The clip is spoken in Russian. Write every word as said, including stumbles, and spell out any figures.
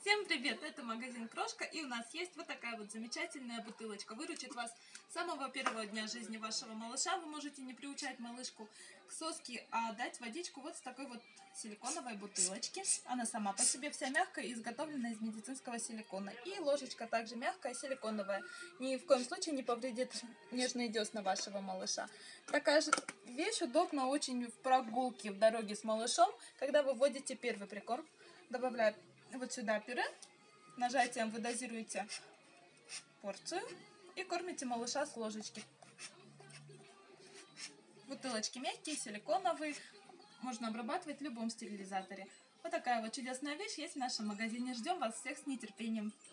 Всем привет! Это магазин Крошка, и у нас есть вот такая вот замечательная бутылочка. Выручит вас с самого первого дня жизни вашего малыша. Вы можете не приучать малышку к соске, а дать водичку вот с такой вот силиконовой бутылочки. Она сама по себе вся мягкая и изготовлена из медицинского силикона. И ложечка также мягкая, силиконовая. Ни в коем случае не повредит нежные десна вашего малыша. Такая же вещь удобна очень в прогулке в дороге с малышом, когда вы вводите первый прикорм, добавляя вот сюда пюре, нажатием вы дозируете порцию и кормите малыша с ложечки. Бутылочки мягкие, силиконовые, можно обрабатывать в любом стерилизаторе. Вот такая вот чудесная вещь есть в нашем магазине. Ждем вас всех с нетерпением.